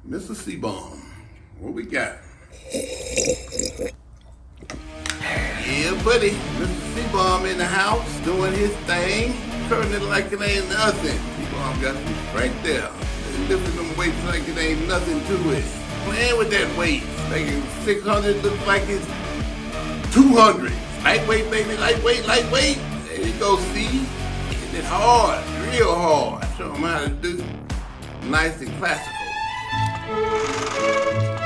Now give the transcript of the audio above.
Mr. CBum, what we got? Yeah, buddy. Mr. CBum in the house, doing his thing, turning it like it ain't nothing. CBum got some strength there. Lifting them weights like it ain't nothing to it. Playing with that weight. Making 600 look like it's 200. Lightweight, baby, lightweight, lightweight. There you go, see? Hitting it hard, real hard. Show him how to do. Nice and classical.